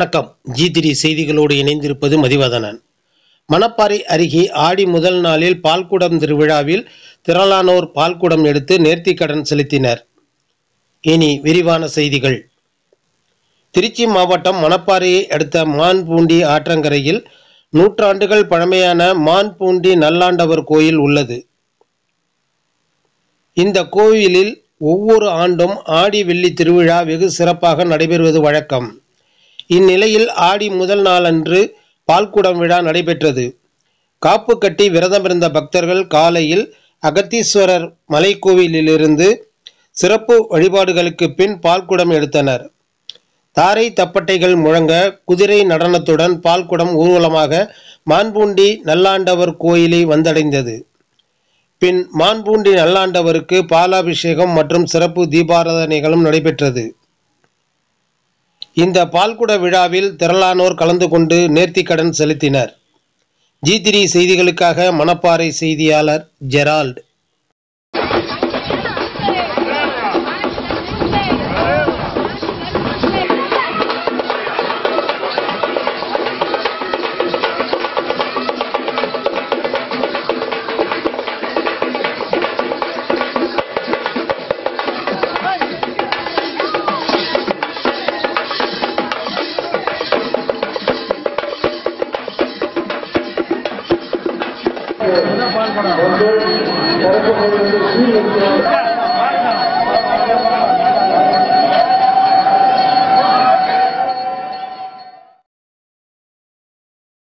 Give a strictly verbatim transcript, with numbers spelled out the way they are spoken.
வணக்கம். G three செய்திகளோடு இணைந்திருப்பது மதிவதனன். மணப்பாறை அருகே ஆடி முதல் நாளில் பால்குடம் திருவிழாவில் திரளானோர் பால்குடம் எடுத்து நேர்த்திக்கடன் செலுத்தினர். இனி விரிவான செய்திகள். திருச்சி மாவட்டம் மணப்பாறையை அடுத்த மான்பூண்டி ஆற்றங்கரையில் நூற்றாண்டுகள் பழமையான மான்பூண்டி நல்லாண்டவர் கோயில் உள்ளது. இந்த கோவிலில் ஒவ்வொரு ஆண்டும் ஆடி வெள்ளி திருவிழா வெகு சிறப்பாக நடைபெறுவது வழக்கம். இந்நிலையில் ஆடி முதல் நாளன்று பால்குடம் விழா நடைபெற்றது. காப்பு கட்டி விரதமிருந்த பக்தர்கள் காலையில் அகத்தீஸ்வரர் மலைக்கோவிலிலிருந்து சிறப்பு வழிபாடுகளுக்கு பின் பால்குடம் எடுத்தனர். தாரை தப்பட்டைகள் முழங்க குதிரை நடனத்துடன் பால்குடம் ஊர்வலமாக மான்பூண்டி நல்லாண்டவர் கோயிலை வந்தடைந்தது. பின் மான்பூண்டி நல்லாண்டவருக்கு பாலாபிஷேகம் மற்றும் சிறப்பு தீபாராதனைகளும் நடைபெற்றது. இந்த பால்குட விழாவில் திரளானோர் கலந்து கொண்டு நேர்த்திக்கடன் செலுத்தினர். ஜி த்ரீ செய்திகளுக்காக மணப்பாறை செய்தியாளர் ஜெரால்ட். பால் படம்